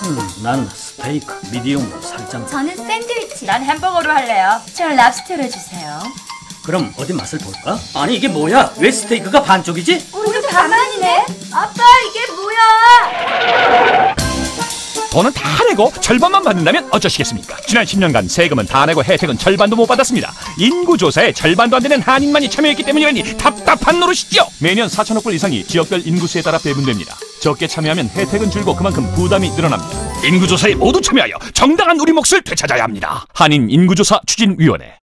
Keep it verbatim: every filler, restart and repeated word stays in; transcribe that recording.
음, 난 스테이크 미디움으로 살짝. 저는 샌드위치. 난 햄버거로 할래요. 저는 랍스터로 주세요. 그럼 어디 맛을 볼까? 아니 이게 뭐야? 왜 스테이크가 반쪽이지? 우리도 반반이네. 아빠 이게 뭐야? 돈은 다 내고 절반만 받는다면 어쩌시겠습니까? 지난 십 년간 세금은 다 내고 혜택은 절반도 못 받았습니다. 인구조사에 절반도 안 되는 한인만이 참여했기 때문이라니 답답한 노릇이죠. 매년 사천억 불 이상이 지역별 인구수에 따라 배분됩니다. 적게 참여하면 혜택은 줄고 그만큼 부담이 늘어납니다. 인구조사에 모두 참여하여 정당한 우리 몫을 되찾아야 합니다. 한인 인구조사 추진위원회.